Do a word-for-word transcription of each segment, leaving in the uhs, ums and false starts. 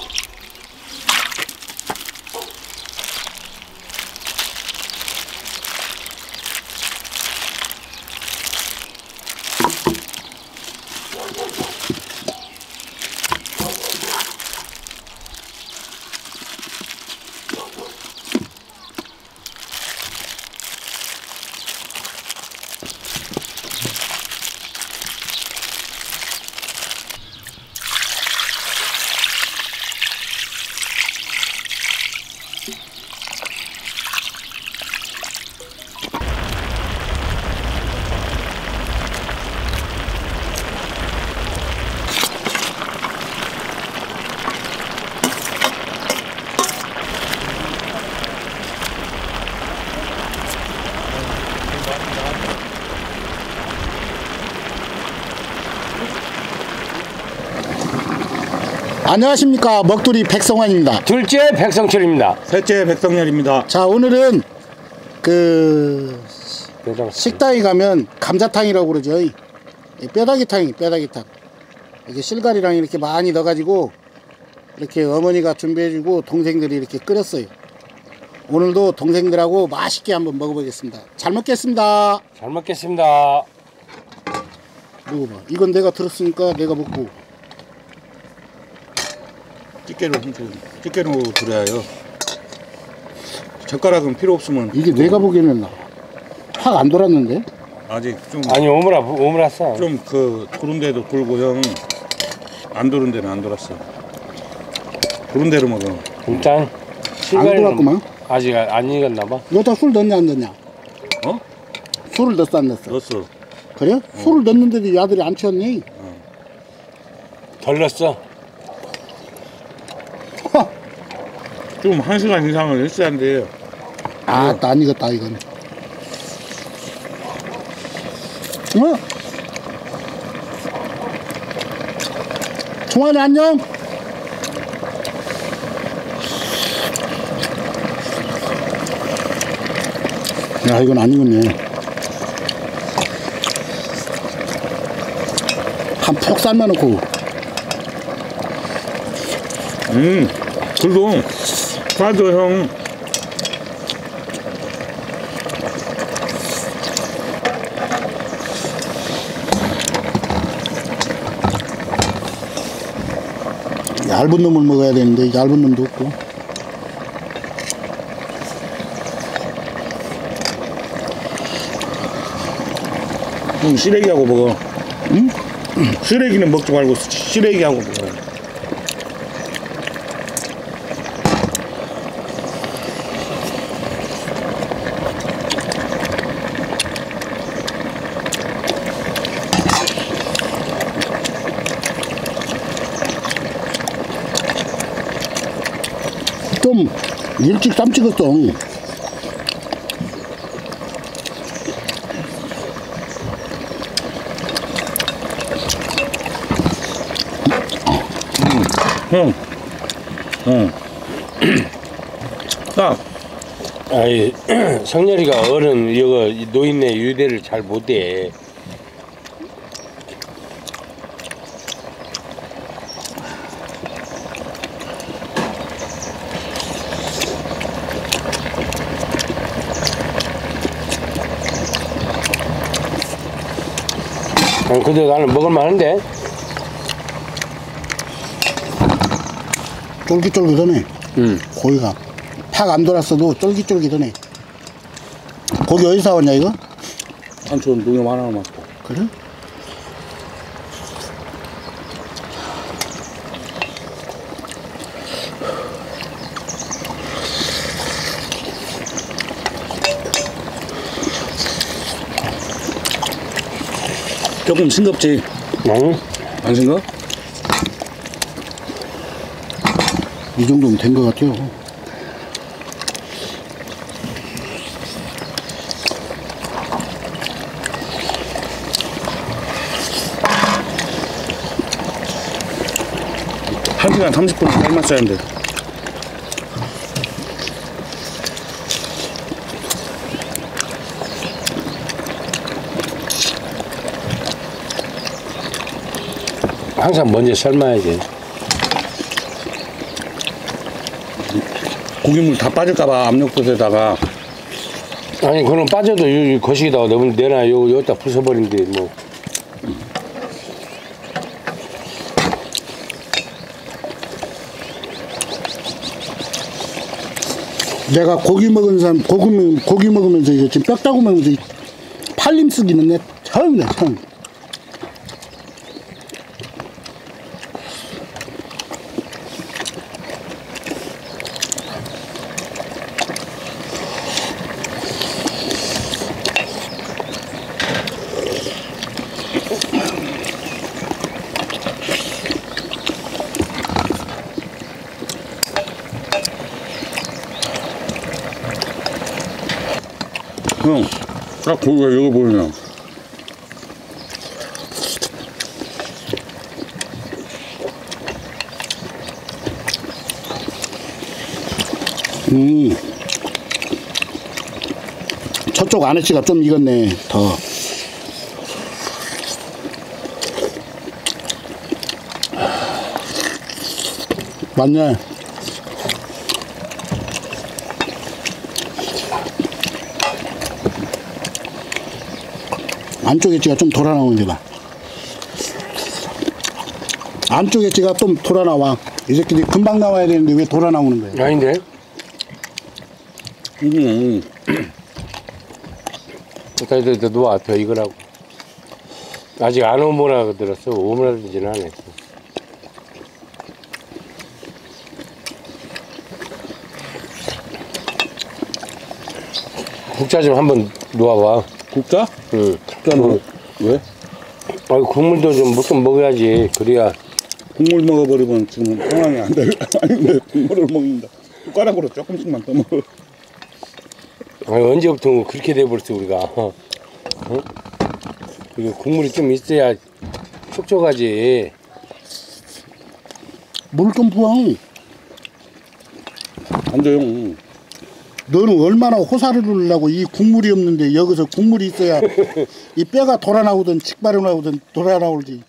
안녕하십니까, 먹두리 백성환입니다. 둘째 백성철입니다. 셋째 백성열입니다. 자, 오늘은 그 식당에 가면 감자탕이라고 그러죠. 이 뼈다귀탕이 뼈다귀탕. 이게 실가리랑 이렇게 많이 넣어가지고 이렇게 어머니가 준비해주고 동생들이 이렇게 끓였어요. 오늘도 동생들하고 맛있게 한번 먹어보겠습니다. 잘 먹겠습니다. 잘 먹겠습니다. 먹어봐. 이건 내가 들었으니까 내가 먹고. 집게로 집게로 들어야요. 젓가락은 필요 없으면. 이게 내가 보기에는 확 안 돌았는데? 아직 좀. 아니 오므라 오므랐어. 좀 그 도른 데도 돌고 형. 안 도른 데는 안 돌았어. 도른 데로 먹어. 일단 안 돌았구만. 아직 안 익었나 봐. 여기다 술 넣냐 안 넣냐? 어? 술을 넣었어 안 넣었어? 넣었어. 그래? 어. 술을 넣었는데도 이 아들이 안 취했니? 어. 덜 넣었어. 좀 한 시간 이상을 했어야 한대요. 아, 안 익었다 이건. 어? 종환이 안녕? 야, 이건 안 익었네. 한 푹 삶아놓고. 음, 그래도 사도 형. 얇은 놈을 먹어야 되는데 얇은 놈도 없고. 형 시래기하고 먹어. 응? 시래기는 먹지 말고 시래기하고 먹어. 좀 일찍 쌈 찍었어. 형, 응. 딱. 아이 성렬이가 어른 이거 노인네 유대를 잘 못해. 근데 나는 먹을만한데? 쫄깃쫄깃하네. 응. 고기가 팍 안 돌았어도 쫄깃쫄깃하네. 고기 어디서 사왔냐 이거? 한촌 농협 하나만. 그래? 조금 싱겁지? 응? 안 싱거? 이 정도면 된 것 같아요. 한 시간 삼십 분 삶았어야 하는데. 항상 먼저 삶아야지. 고기물 다 빠질까봐 압력솥에다가. 아니 그럼 빠져도 이 거시기다가 내면 내놔. 요 여기다 부숴버린대 뭐. 내가 고기 먹은 사람 고기, 고기 먹으면서 이제 지금 뼈 따고 먹으면서 팔림 쓰기는 내 처음이네 처음. 형, 딱 고기가 여기 보이면. 음. 저쪽 안에치가 좀 익었네 더. 맞네. 안쪽 엣지가 좀 돌아 나오는데 봐. 안쪽 엣지가 좀 돌아 나와. 이 새끼들이 금방 나와야 되는데 왜 돌아 나오는 거야? 아닌데? 음. 일단 이제 놓아 더 익으라고. 아직 안 오므라 들었어. 오므라지는 안 했어. 국자 좀 한번 놓아봐. 국자? 응. 국자는 왜? 아, 국물도 좀 좀 먹어야지. 그래야. 국물 먹어버리면 지금 상황이 안 돼. 아닌데 국물을 먹는다. 숟가락으로 조금씩만 더 먹어. 아니, 언제부터 그렇게 돼버렸어 우리가. 어? 어? 이거 국물이 좀 있어야 촉촉하지. 물 좀 부어. 안 돼요. 너는 얼마나 호사를 누르려고 이 국물이 없는데 여기서 국물이 있어야 이 뼈가 돌아 나오든 직발이 나오든 돌아 나오지.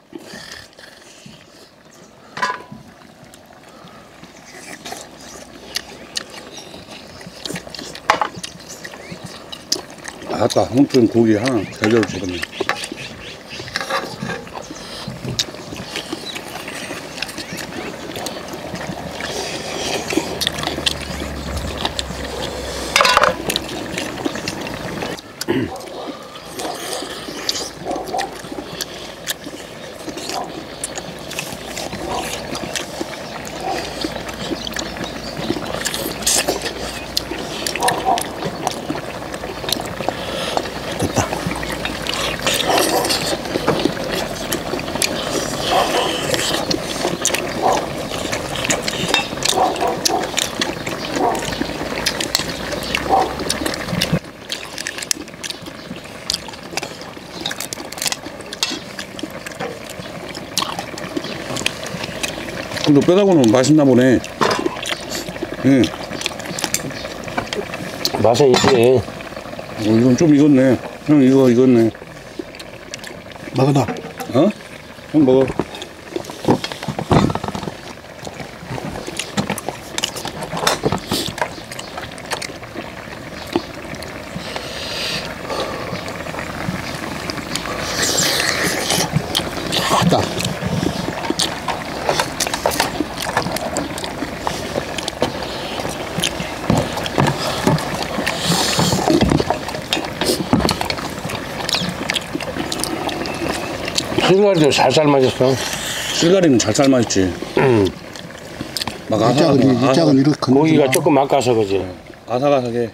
아까 홍춘 고기 하나 제대로 집었네. 됐다. 근데 빼다고는 맛있나 보네. 응. 맛은 있지. 어, 이건 좀 익었네. 형 이거 익었네. 먹어봐. 어? 형 먹어. 됐다. 실가리도 잘 삶아졌어. 실가리는 잘 삶아있지. 음. 막 이 짝은, 아삭아삭, 이 짝은 이렇게 고기가 건드리지 마. 조금 아까서 그지. 아삭아삭해.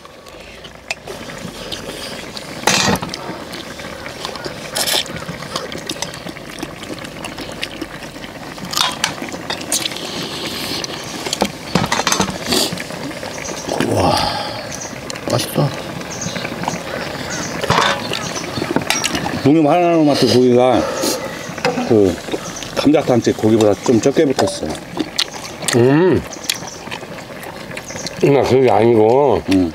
와, 맛있다. 농협 하나로마트 고기가 그 감자탕집 고기보다 좀 적게 붙었어. 음. 나 그게 아니고. 응.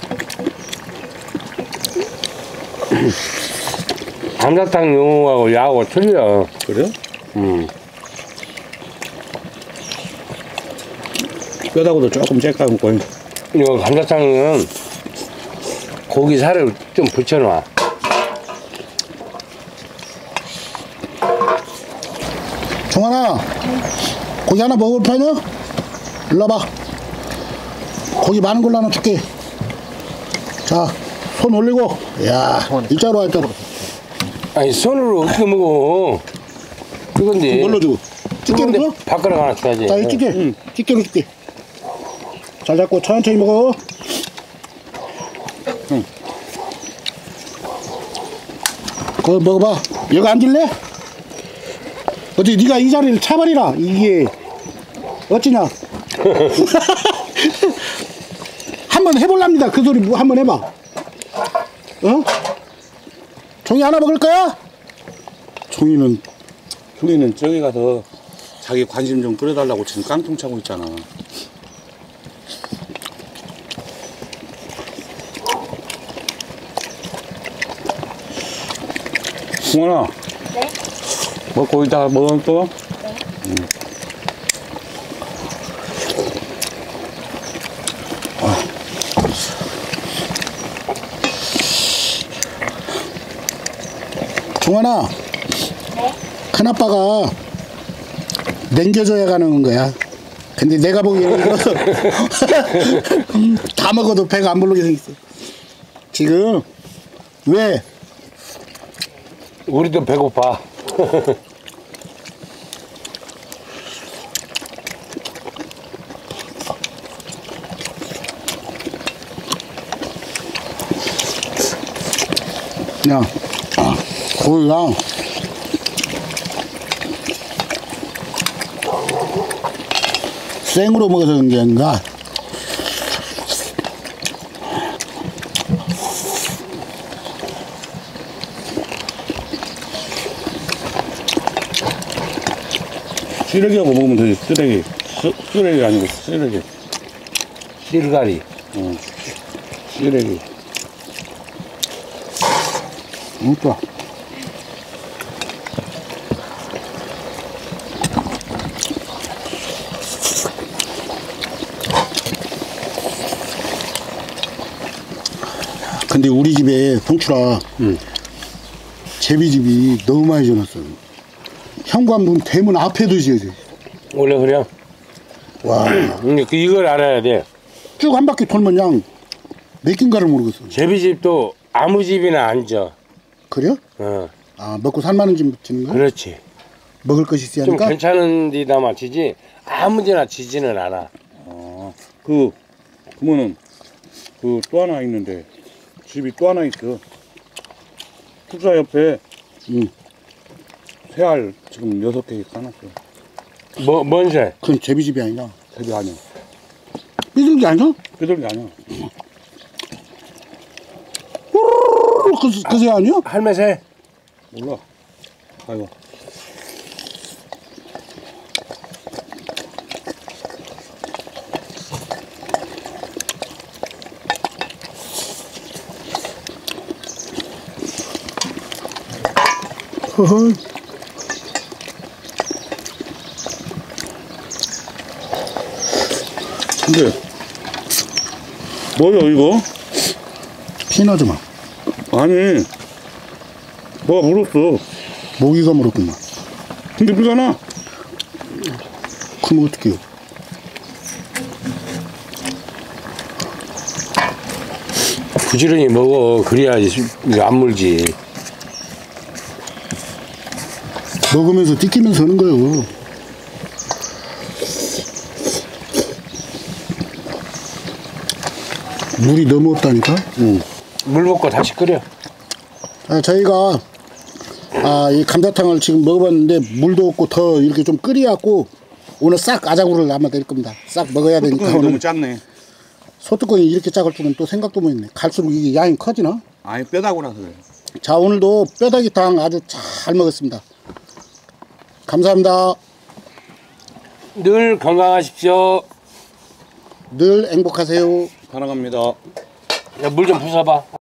감자탕 용하고 야하고 틀려. 그래요? 음. 뼈다구도 조금 째까먹고. 이거 감자탕은 고기 살을 좀 붙여놔. 종환아, 고기 하나 먹을 파냐? 일로 와봐. 고기 많은 걸로 하나 줄게. 자, 손 올리고. 야, 일자로 와, 일자로. 아니 손으로 어떻게 먹어? 이건데. 뭘로 주고? 집게로 줘? 밥그릇 하나 줘야지. 자, 이 집게. 응. 집게로 줄게. 잘 잡고 천천히 먹어. 응. 그거 먹어봐. 여기 앉을래? 어떻게 네가 이 자리를 차버리라. 이게 어찌냐? 한번 해볼랍니다. 그 소리 뭐 한번 해봐. 어? 종이 하나 먹을 거야? 종이는 종이는 저기 가서 자기 관심 좀 끌어달라고 지금 깡통 차고 있잖아. 승원아. 네? 먹고 이따가 먹으면 또? 네. 응. 종환아. 네? 큰아빠가 냉겨줘야 가는 거야. 근데 내가 보기에는 이거 다 먹어도 배가 안 부르게 생겼어. 지금 왜? 우리도 배고파. 야, 고기랑 생으로 먹어서 그런 게 아닌가? 쓰레기하고 먹으면 되지. 쓰레기. 쓰, 쓰레기 아니고 쓰레기. 실가리. 응. 쓰레기. 응, 좋아. 근데 우리 집에 동출아, 응. 제비집이 너무 많이 지어놨어. 현관문 대문 앞에도 지어져. 원래 그냥. 와, 근데 그 이걸 알아야 돼. 쭉 한 바퀴 돌면 그냥 몇 軒가를 모르겠어. 제비집도 아무 집이나 앉아. 그래? 어, 아, 먹고 살만한 집 짓는 거야? 그렇지. 먹을 것이 있어야 좀 하니까? 괜찮은 데다만 지지 아무데나 지지는 않아. 아, 그, 그러면은, 그 또 하나 있는데, 집이 또 하나 있어. 축사 옆에 응. 새알 지금 여섯 개 까놨어. 뭐, 뭔 새? 그건 제비집이 아니라. 새비 아니야. 삐들기 아니야? 뼈들기 아니야. 그, 그새 아니야? 할매새? 몰라. 아이고. 허허. 근데, 뭐야, 이거? 피나주마. 아니, 뭐가 물었어. 모기가 물었구만. 근데 물잖아. 그럼 어떡해요? 부지런히 먹어. 그래야지 수- 이거 안 물지. 먹으면서 띠끼면서 하는 거예요. 물이 너무 없다니까? 응. 물 붓고 다시 끓여. 아, 저희가 아, 이 감자탕을 지금 먹어봤는데 물도 없고 더 이렇게 좀 끓여갖고 오늘 싹 아자구를 아마 낼 겁니다. 싹 먹어야 되니까 뚜껑이 오늘 너무 작네. 소뚜껑이 이렇게 작을 줄은 또 생각도 못했네. 갈수록 이게 양이 커지나? 아니, 뼈다구라서 그래. 자, 오늘도 뼈다귀탕 아주 잘 먹었습니다. 감사합니다. 늘 건강하십시오. 늘 행복하세요. 사랑합니다. 물 좀 부숴봐.